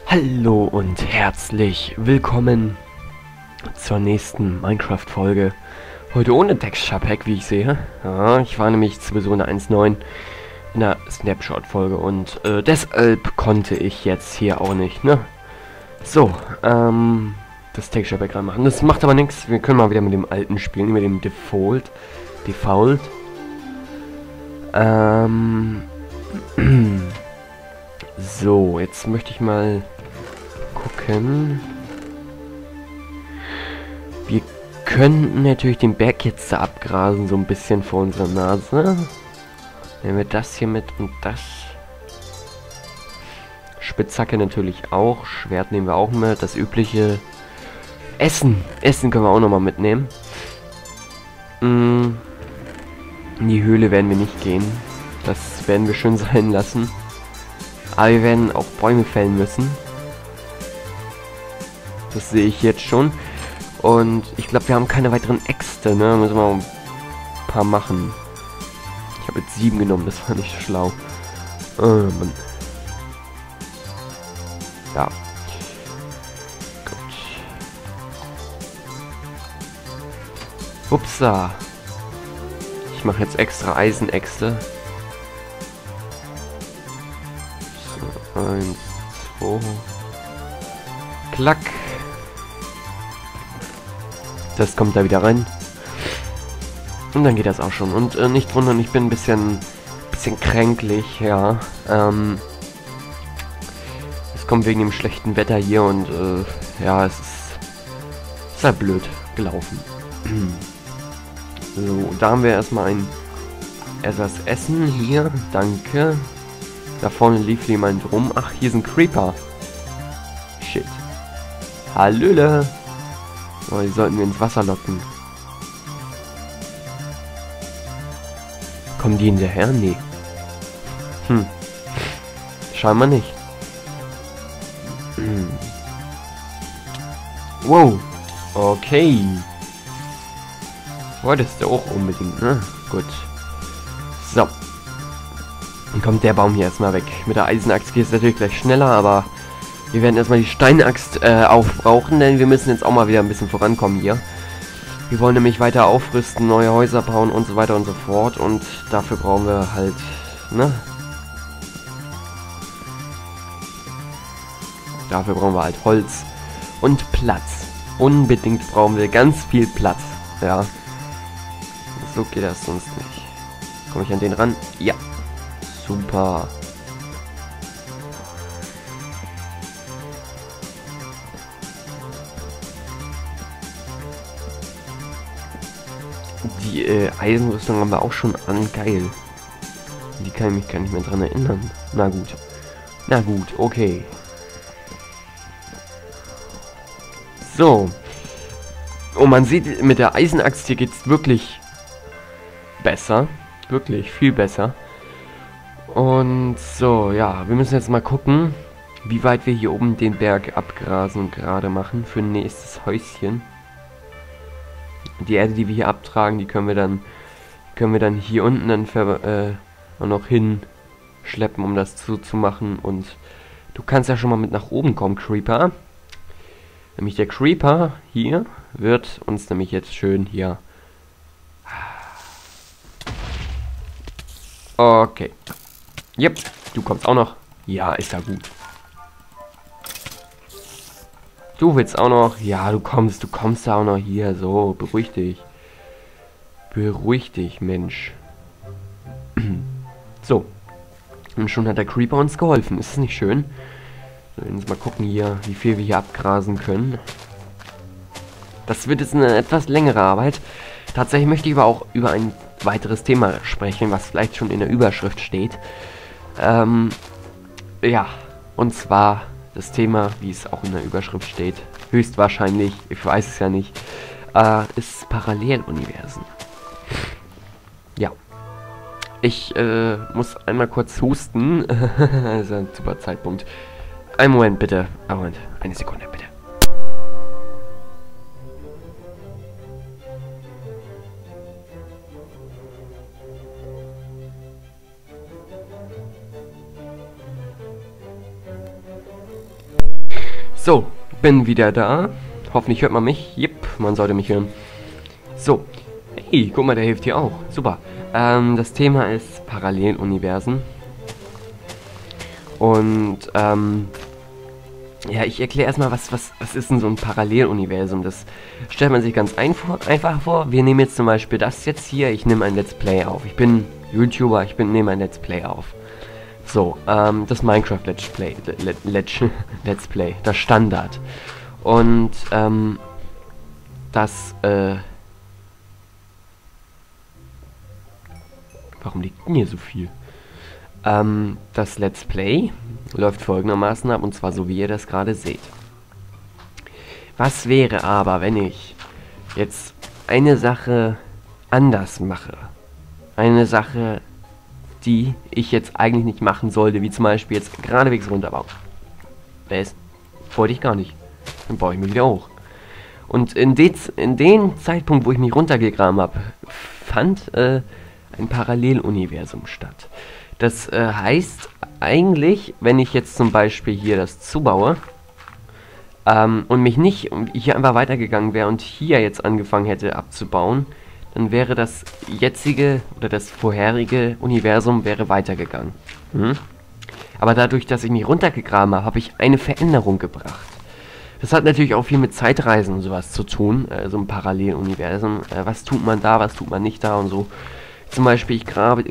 Hallo und herzlich willkommen zur nächsten Minecraft-Folge. Heute ohne Texture Pack, wie ich sehe. Ja, ich war nämlich sowieso in der 1.9 in der Snapshot-Folge und deshalb konnte ich jetzt hier auch nicht, ne? So, das Texture Pack reinmachen. Das macht aber nichts. Wir können mal wieder mit dem alten spielen, mit dem Default. So, jetzt möchte ich mal gucken. Wir könnten natürlich den Berg jetzt da abgrasen, so ein bisschen vor unserer Nase. Nehmen wir das hier mit und das. Spitzhacke natürlich auch. Schwert nehmen wir auch mit. Das übliche Essen. Essen können wir auch nochmal mitnehmen. In die Höhle werden wir nicht gehen. Das werden wir schön sein lassen. Aber wir werden auch Bäume fällen müssen. Das sehe ich jetzt schon. Und ich glaube, wir haben keine weiteren Äxte, ne? Müssen wir ein paar machen. Ich habe jetzt 7 genommen, das war nicht schlau. Mann. Ja. Gut. Upsa. Ich mache jetzt extra Eisenäxte. So, 1, 2. Klack. Das kommt da wieder rein. Und dann geht das auch schon. Und nicht wundern, ich bin ein bisschen kränklich, ja. Es kommt wegen dem schlechten Wetter hier und ja, es ist halt blöd gelaufen. So, da haben wir erstmal etwas Essen hier. Danke. Da vorne lief jemand rum. Ach, hier sind Creeper. Shit. Hallöle. Oh, die sollten wir ins Wasser locken. Kommen die hinterher? Nee. Scheinbar nicht. Wow. Okay. Wolltest du auch unbedingt, ne? Gut. So. Dann kommt der Baum hier erstmal weg. Mit der Eisenaxt geht es natürlich gleich schneller, aber wir werden erstmal die Steinaxt aufbrauchen, denn wir müssen jetzt auch mal wieder ein bisschen vorankommen hier. Wir wollen nämlich weiter aufrüsten, neue Häuser bauen und so weiter und so fort. Und dafür brauchen wir halt, ne? Dafür brauchen wir halt Holz und Platz. Unbedingt brauchen wir ganz viel Platz, ja. So geht das sonst nicht. Komme ich an den ran? Ja. Super. Die Eisenrüstung haben wir auch schon an. Geil. Die kann ich mich gar nicht mehr dran erinnern. Na gut. Na gut, okay. So. Und man sieht, mit der Eisenaxt hier geht es wirklich besser. Wirklich viel besser. Und so, ja. Wir müssen jetzt mal gucken, wie weit wir hier oben den Berg abgrasen und gerade machen für ein nächstes Häuschen. Die Erde, die wir hier abtragen, die können wir dann hier unten dann noch hinschleppen, um das zuzumachen. Und du kannst ja schon mal mit nach oben kommen, Creeper. Nämlich der Creeper hier wird uns nämlich jetzt schön hier. Okay. Yep, du kommst auch noch. Ja, ist ja gut. Du willst auch noch? Ja, du kommst da auch noch hier. So, beruhig dich. Beruhig dich, Mensch. So. Und schon hat der Creeper uns geholfen. Ist es nicht schön? So, jetzt mal gucken hier, wie viel wir hier abgrasen können. Das wird jetzt eine etwas längere Arbeit. Tatsächlich möchte ich aber auch über ein weiteres Thema sprechen, was vielleicht schon in der Überschrift steht. Ja, und zwar das Thema, wie es auch in der Überschrift steht, höchstwahrscheinlich, ich weiß es ja nicht, ist Paralleluniversen. Ja. Ich muss einmal kurz husten. Das ist ein super Zeitpunkt. Einen Moment bitte. Moment, eine Sekunde bitte. So, bin wieder da. Hoffentlich hört man mich. Jep, man sollte mich hören. So. Hey, guck mal, der hilft hier auch. Super. Das Thema ist Paralleluniversen. Und, ja, ich erkläre erstmal, was ist denn so ein Paralleluniversum? Das stellt man sich ganz einfach vor. Wir nehmen jetzt zum Beispiel das jetzt hier. Ich nehme ein Let's Play auf. Ich bin YouTuber, nehme ein Let's Play auf. So, das Minecraft Let's Play, Let's Play, das Standard. Und, warum liegt denn hier so viel? Das Let's Play läuft folgendermaßen ab, und zwar so, wie ihr das gerade seht. Was wäre aber, wenn ich jetzt eine Sache anders mache? Eine Sache, die ich jetzt eigentlich nicht machen sollte, wie zum Beispiel jetzt geradewegs runterbauen. Wollte ich gar nicht. Dann baue ich mich wieder hoch. Und in den Zeitpunkt, wo ich mich runtergegraben habe, fand ein Paralleluniversum statt. Das heißt eigentlich, wenn ich jetzt zum Beispiel hier das zubaue und mich nicht hier einfach weitergegangen wäre und hier jetzt angefangen hätte abzubauen, dann wäre das jetzige oder das vorherige Universum wäre weitergegangen. Aber dadurch, dass ich mich runtergegraben habe, habe ich eine Veränderung gebracht. Das hat natürlich auch viel mit Zeitreisen und sowas zu tun, so ein Paralleluniversum. Was tut man da, was tut man nicht da und so. Zum Beispiel, ich baue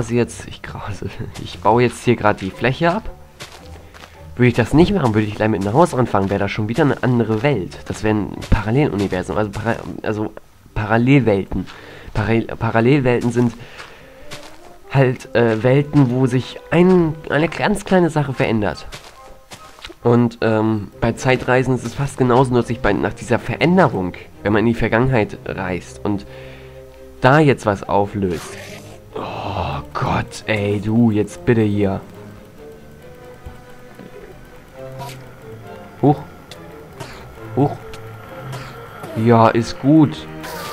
jetzt hier gerade die Fläche ab. Würde ich das nicht machen, würde ich gleich mit einem Haus anfangen, wäre das schon wieder eine andere Welt. Das wäre ein Paralleluniversum, also Parallelwelten. Parallelwelten sind halt Welten, wo sich eine ganz kleine Sache verändert. Und bei Zeitreisen ist es fast genauso, nur sich nach dieser Veränderung, wenn man in die Vergangenheit reist und da jetzt was auflöst. Oh Gott, ey, du, jetzt bitte hier. Huch. Huch. Ja, ist gut.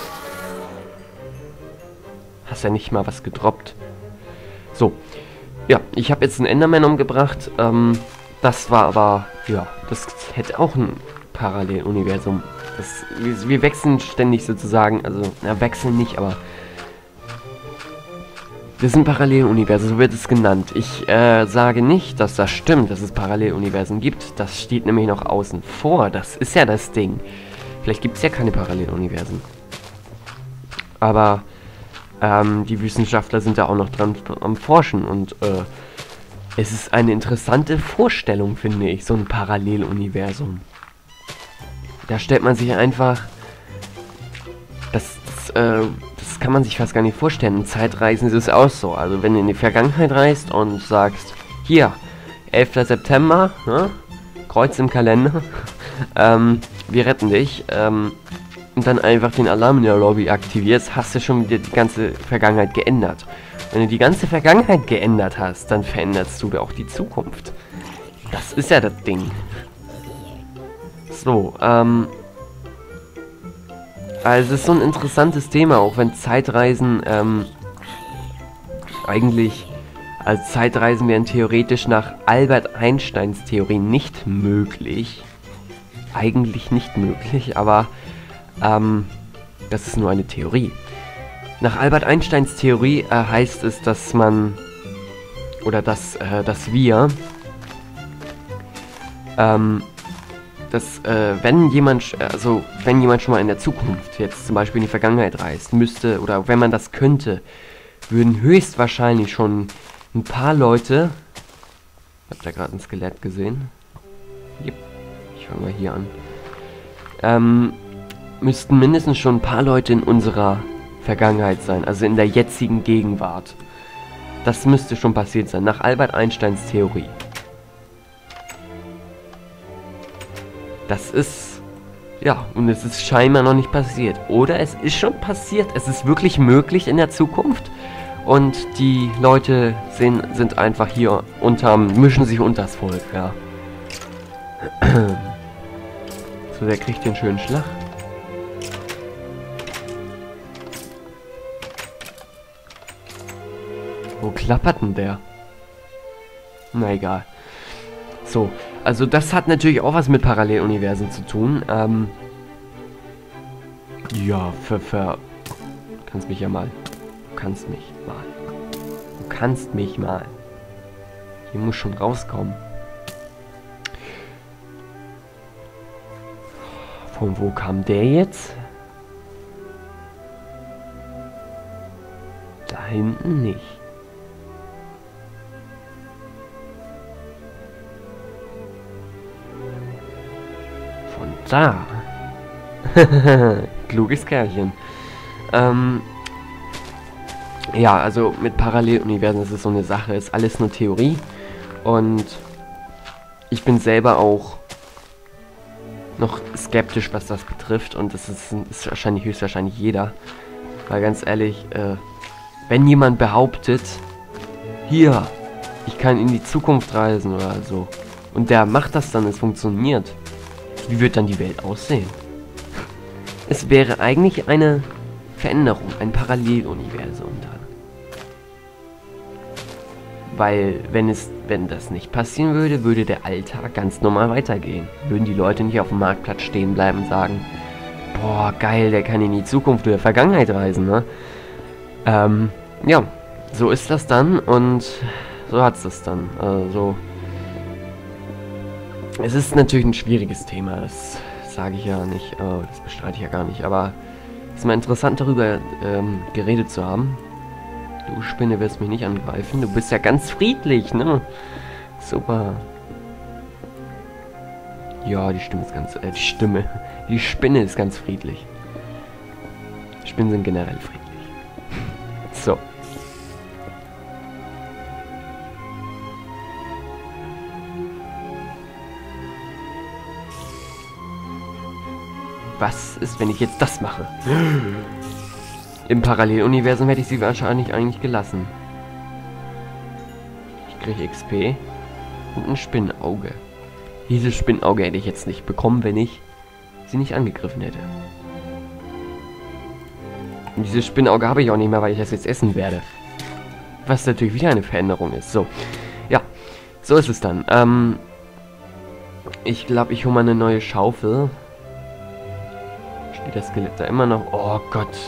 Hast ja nicht mal was gedroppt. So. Ja, ich habe jetzt einen Enderman umgebracht. Das war aber, ja, das hätte auch ein Paralleluniversum. Wir wechseln ständig sozusagen, also, na, wechseln nicht, aber das ist ein Paralleluniversum, so wird es genannt. Ich sage nicht, dass das stimmt, dass es Paralleluniversen gibt. Das steht nämlich noch außen vor. Das ist ja das Ding. Vielleicht gibt es ja keine Paralleluniversen. Aber die Wissenschaftler sind da auch noch dran am Forschen. Und es ist eine interessante Vorstellung, finde ich, so ein Paralleluniversum. Da stellt man sich einfach... Das kann man sich fast gar nicht vorstellen. In Zeitreisen ist es auch so. Also wenn du in die Vergangenheit reist und sagst, hier, 11. September, ne? Kreuz im Kalender, wir retten dich, und dann einfach den Alarm in der Lobby aktivierst, hast du schon wieder die ganze Vergangenheit geändert. Wenn du die ganze Vergangenheit geändert hast, dann veränderst du auch die Zukunft. Das ist ja das Ding. So, also es ist so ein interessantes Thema, auch wenn Zeitreisen eigentlich, als Zeitreisen wären theoretisch nach Albert Einsteins Theorie nicht möglich. Eigentlich nicht möglich, aber das ist nur eine Theorie. Nach Albert Einsteins Theorie heißt es, dass man, oder dass wir, wenn jemand schon mal in der Zukunft, jetzt zum Beispiel in die Vergangenheit reist, müsste, oder wenn man das könnte, würden höchstwahrscheinlich schon ein paar Leute, habt ihr gerade ein Skelett gesehen? Yep. Ich fange mal hier an. Müssten mindestens schon ein paar Leute in unserer Vergangenheit sein, also in der jetzigen Gegenwart. Das müsste schon passiert sein, nach Albert Einsteins Theorie. Das ist, ja, und es ist scheinbar noch nicht passiert. Oder es ist schon passiert, es ist wirklich möglich in der Zukunft. Und die Leute sind einfach hier mischen sich unters Volk, ja. So, der kriegt den schönen Schlag. Wo klappert denn der? Na egal. So, also das hat natürlich auch was mit Paralleluniversen zu tun. Ja, du kannst mich ja mal. Du kannst mich mal. Du kannst mich mal. Hier muss schon rauskommen. Von wo kam der jetzt? Da hinten nicht. Von da. Kluges Kerlchen. Ja, also mit Paralleluniversen ist es so eine Sache, ist alles nur Theorie. Und ich bin selber auch noch skeptisch, was das betrifft. Und das ist wahrscheinlich höchstwahrscheinlich jeder. Weil ganz ehrlich, wenn jemand behauptet, hier, ich kann in die Zukunft reisen oder so, und der macht das dann, es funktioniert, wie wird dann die Welt aussehen? Es wäre eigentlich eine Veränderung, ein Paralleluniversum da. Weil, wenn das nicht passieren würde, würde der Alltag ganz normal weitergehen. Würden die Leute nicht auf dem Marktplatz stehen bleiben und sagen, boah, geil, der kann in die Zukunft oder Vergangenheit reisen, ne? Ja, so ist das dann und so hat es das dann. Also, es ist natürlich ein schwieriges Thema, das sage ich ja nicht, das bestreite ich ja gar nicht, aber es ist mal interessant darüber geredet zu haben. Du Spinne wirst mich nicht angreifen, du bist ja ganz friedlich, ne? Super. Ja, die Stimme ist ganz, die Spinne ist ganz friedlich. Spinnen sind generell friedlich. So. Was ist, wenn ich jetzt das mache? Im Paralleluniversum hätte ich sie wahrscheinlich eigentlich gelassen. Ich kriege XP und ein Spinnenauge. Dieses Spinnenauge hätte ich jetzt nicht bekommen, wenn ich sie nicht angegriffen hätte. Und dieses Spinnenauge habe ich auch nicht mehr, weil ich das jetzt essen werde. Was natürlich wieder eine Veränderung ist. So. Ja, so ist es dann. Ich glaube, ich hole mal eine neue Schaufel. Steht das Skelett da immer noch? Oh Gott.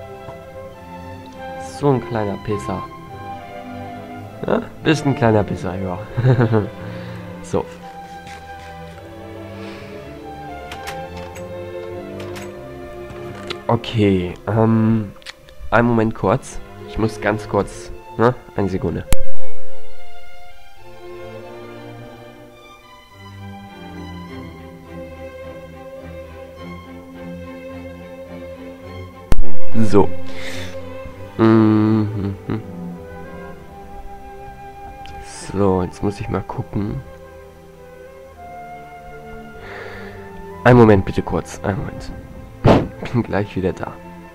So ein kleiner Pisser. Ja, bist ein kleiner Pisser, ja. So. Okay, einen Moment kurz. Ich muss ganz kurz, ne? Eine Sekunde. So. So, jetzt muss ich mal gucken. Einen Moment bitte kurz. Einen Moment. Bin gleich wieder da.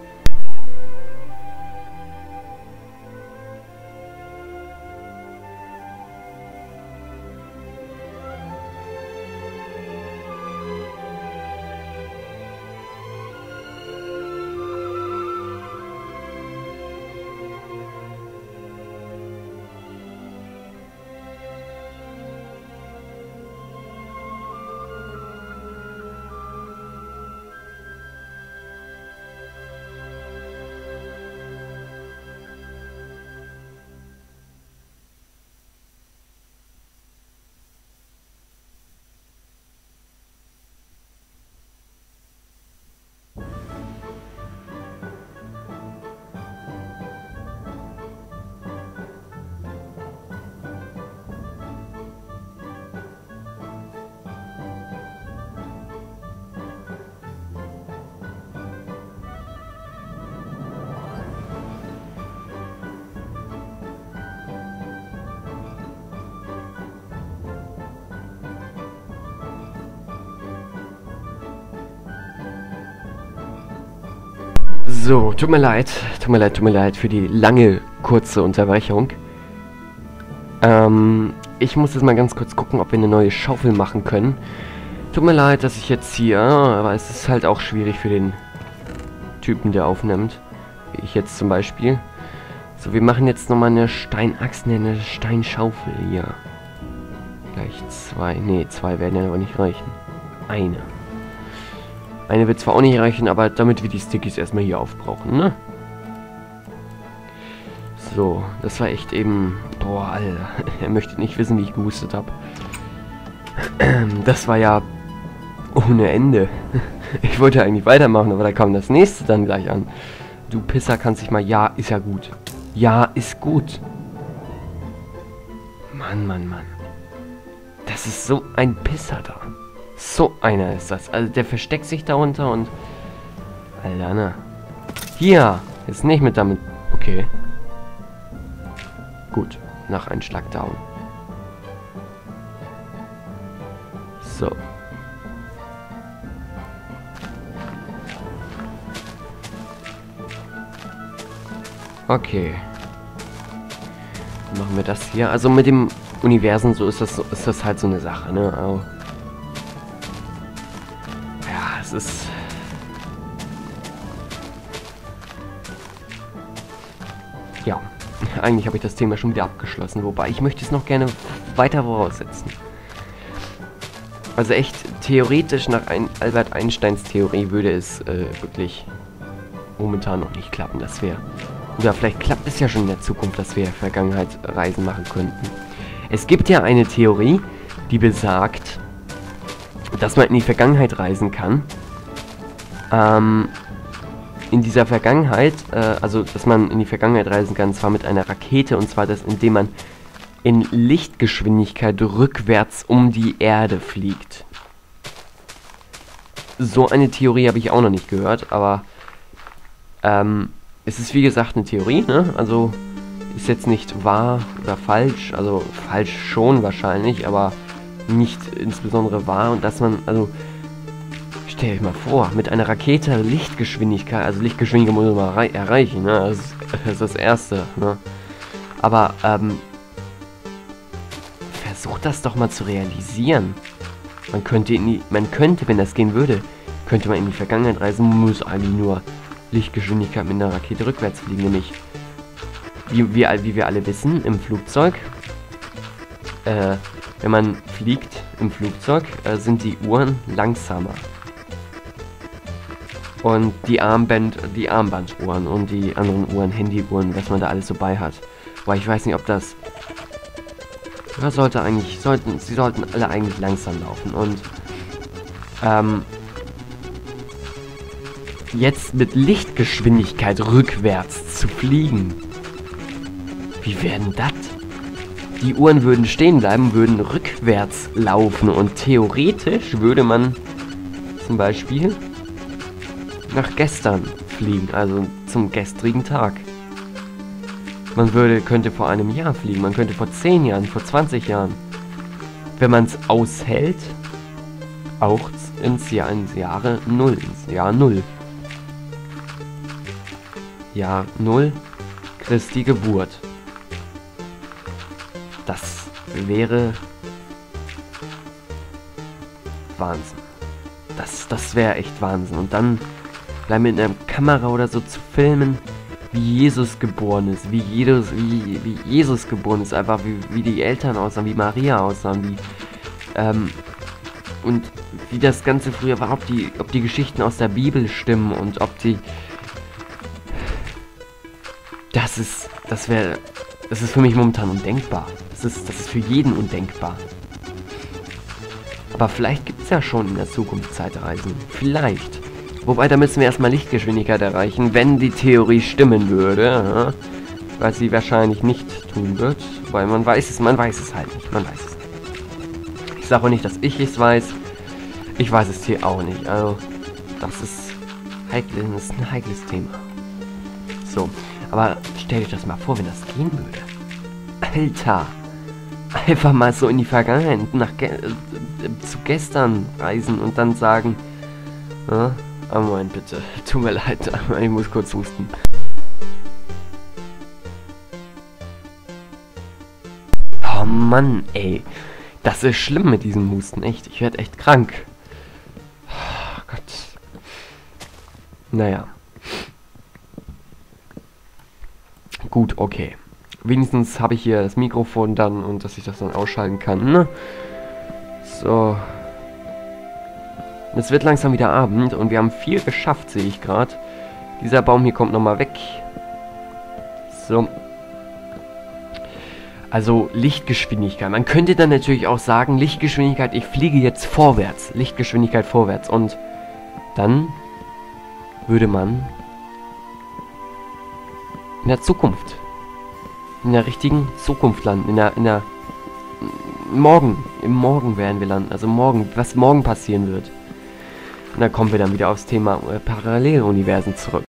So, tut mir leid für die lange, kurze Unterbrechung. Ich muss jetzt mal ganz kurz gucken, ob wir eine neue Schaufel machen können. Tut mir leid, dass ich jetzt hier, aber es ist halt auch schwierig für den Typen, der aufnimmt. Wie ich jetzt zum Beispiel. So, wir machen jetzt nochmal eine Steinaxt, eine Steinschaufel hier. Gleich 2. Ne, 2 werden ja aber nicht reichen. Eine. Eine wird zwar auch nicht reichen, aber damit wir die Stickies erstmal hier aufbrauchen, ne? So, das war echt eben... Boah, Alter. Er möchte nicht wissen, wie ich gehustet habe. Das war ja... ohne Ende. Ich wollte eigentlich weitermachen, aber da kam das nächste dann gleich an. Du Pisser kannst dich mal... Ja, ist ja gut. Ja, ist gut. Mann, Mann, Mann. Das ist so ein Pisser da. So einer ist das. Also der versteckt sich darunter und... Alter, ne? Hier! Jetzt nicht mit damit... Okay. Gut. Nach einem Schlag down. So. Okay. Dann machen wir das hier. Also mit dem Universum so ist das halt so eine Sache, ne? Also ja, es ist... Ja, eigentlich habe ich das Thema schon wieder abgeschlossen, wobei ich möchte es noch gerne weiter voraussetzen. Also echt, theoretisch nach Albert Einsteins Theorie würde es wirklich momentan noch nicht klappen, dass wir... Oder vielleicht klappt es ja schon in der Zukunft, dass wir Vergangenheitsreisen machen könnten. Es gibt ja eine Theorie, die besagt, dass man in die Vergangenheit reisen kann. In dieser Vergangenheit, also dass man in die Vergangenheit reisen kann, zwar mit einer Rakete, und zwar indem man in Lichtgeschwindigkeit rückwärts um die Erde fliegt. So eine Theorie habe ich auch noch nicht gehört, aber es ist wie gesagt eine Theorie, ne? Also ist jetzt nicht wahr oder falsch, also falsch schon wahrscheinlich, aber nicht insbesondere wahr, und dass man, also stell euch mal vor, mit einer Rakete Lichtgeschwindigkeit, also Lichtgeschwindigkeit muss man erreichen, ne? Das ist das Erste, ne? Aber versucht das doch mal zu realisieren. Man könnte, wenn das gehen würde, könnte man in die Vergangenheit reisen, muss eigentlich nur Lichtgeschwindigkeit mit einer Rakete rückwärts fliegen, nämlich wie wir alle wissen, im Flugzeug, wenn man fliegt im Flugzeug, sind die Uhren langsamer. Und die Armbanduhren und die anderen Uhren, Handyuhren, was man da alles so bei hat. Weil ich weiß nicht, ob das... Ja, sie sollten alle eigentlich langsam laufen. Und jetzt mit Lichtgeschwindigkeit rückwärts zu fliegen. Wie werden das? Die Uhren würden stehen bleiben, würden rückwärts laufen, und theoretisch würde man zum Beispiel nach gestern fliegen, also zum gestrigen Tag. Man könnte vor einem Jahr fliegen, man könnte vor 10 Jahren, vor 20 Jahren. Wenn man es aushält, auch ins Jahr 0. Jahr 0, Christi Geburt. Das wäre Wahnsinn. Das wäre echt Wahnsinn. Und dann mit einer Kamera oder so zu filmen, wie Jesus geboren ist, wie Jesus geboren ist, einfach wie die Eltern aussahen, wie Maria aussahen, und wie das Ganze früher war, ob die Geschichten aus der Bibel stimmen und ob die... Das ist für mich momentan undenkbar. Das ist für jeden undenkbar. Aber vielleicht gibt es ja schon in der Zukunft Zeitreisen. Vielleicht. Wobei, da müssen wir erstmal Lichtgeschwindigkeit erreichen, wenn die Theorie stimmen würde. Ja? Was sie wahrscheinlich nicht tun wird. Weil man weiß es halt nicht. Man weiß es nicht. Ich sage auch nicht, dass ich es weiß. Ich weiß es hier auch nicht. Also, das ist ein heikles Thema. So. Aber stellt euch das mal vor, wenn das gehen würde. Alter. Einfach mal so in die Vergangenheit, zu gestern reisen und dann sagen, Moment bitte, tut mir leid, ich muss kurz husten. Oh Mann, ey. Das ist schlimm mit diesem Husten, echt. Ich werde echt krank. Oh Gott. Naja. Gut, okay. Wenigstens habe ich hier das Mikrofon dann, und dass ich das dann ausschalten kann, ne? So. Es wird langsam wieder Abend und wir haben viel geschafft, sehe ich gerade. Dieser Baum hier kommt nochmal weg. So. Also Lichtgeschwindigkeit. Man könnte dann natürlich auch sagen, Lichtgeschwindigkeit, ich fliege jetzt vorwärts. Lichtgeschwindigkeit vorwärts. Und dann würde man in der Zukunft, in der richtigen Zukunft landen. Im Morgen werden wir landen. Also morgen, was morgen passieren wird. Und dann kommen wir dann wieder aufs Thema Paralleluniversen zurück.